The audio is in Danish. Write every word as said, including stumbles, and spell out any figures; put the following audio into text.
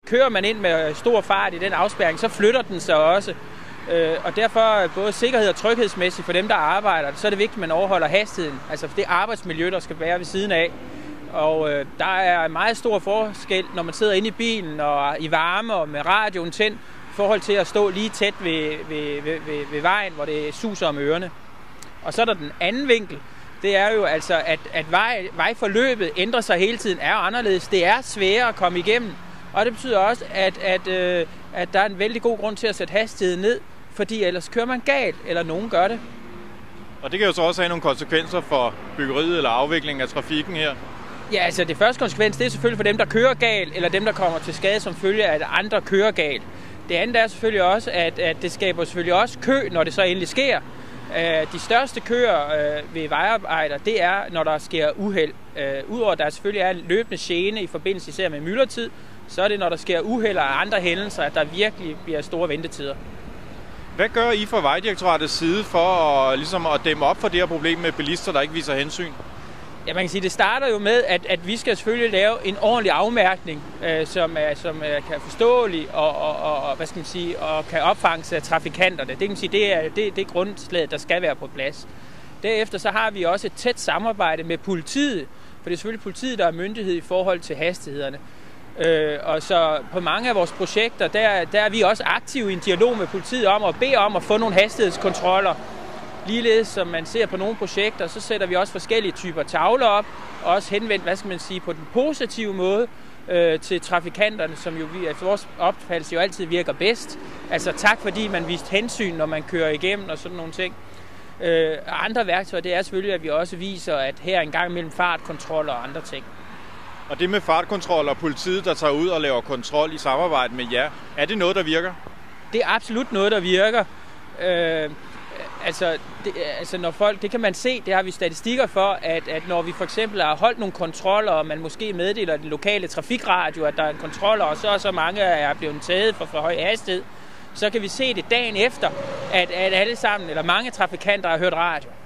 Kører man ind med stor fart i den afspærring, så flytter den sig også. Og derfor både sikkerhed og tryghedsmæssigt for dem, der arbejder, så er det vigtigt, at man overholder hastigheden. Altså for det arbejdsmiljø, der skal være ved siden af. Og øh, der er meget stor forskel, når man sidder inde i bilen og i varme og med radioen tændt, i forhold til at stå lige tæt ved, ved, ved, ved, ved vejen, hvor det suser om ørerne. Og så er der den anden vinkel. Det er jo altså, at, at vej, vejforløbet ændrer sig hele tiden, er anderledes. Det er sværere at komme igennem. Og det betyder også, at, at, øh, at der er en vældig god grund til at sætte hastigheden ned, fordi ellers kører man galt, eller nogen gør det. Og det kan jo så også have nogle konsekvenser for byggeriet eller afviklingen af trafikken her. Ja, altså det første konsekvens, det er selvfølgelig for dem, der kører galt, eller dem, der kommer til skade som følge af, at andre kører galt. Det andet er selvfølgelig også, at, at det skaber selvfølgelig også kø, når det så endelig sker. De største køer ved vejarbejder, det er, når der sker uheld. Udover at der selvfølgelig er en løbende gene i forbindelse især med myldretid, så er det, når der sker uheld og andre hændelser, at der virkelig bliver store ventetider. Hvad gør I fra Vejdirektoratets side for at, ligesom at dæmme op for det her problem med bilister, der ikke viser hensyn? Ja, man kan sige, det starter jo med, at, at vi skal selvfølgelig lave en ordentlig afmærkning, øh, som, er, som er, kan forståelig og, og, og, hvad skal man sige, og kan opfanges af trafikanterne. Det kan man sige, det er det, det er grundslaget, der skal være på plads. Derefter så har vi også et tæt samarbejde med politiet, for det er selvfølgelig politiet, der er myndighed i forhold til hastighederne. Øh, og så på mange af vores projekter, der, der er vi også aktive i en dialog med politiet om at bede om at få nogle hastighedskontroller. Ligeledes som man ser på nogle projekter, så sætter vi også forskellige typer tavler op, og også henvendt, hvad skal man sige, på den positive måde øh, til trafikanterne, som jo efter vores opfattelse jo altid virker bedst. Altså tak, fordi man viste hensyn, når man kører igennem og sådan nogle ting. Øh, andre værktøjer, det er selvfølgelig, at vi også viser, at her er en gang mellem fartkontroller og andre ting. Og det med fartkontrol og politiet, der tager ud og laver kontrol i samarbejde med jer, er det noget, der virker? Det er absolut noget, der virker. Øh, altså, det, altså når folk, det kan man se, det har vi statistikker for, at, at når vi for eksempel har holdt nogle kontroller, og man måske meddeler den lokale trafikradio, at der er en kontroller, og så er så mange er blevet taget for for høj hastighed, så kan vi se det dagen efter, at, at alle sammen, eller mange trafikanter har hørt radio.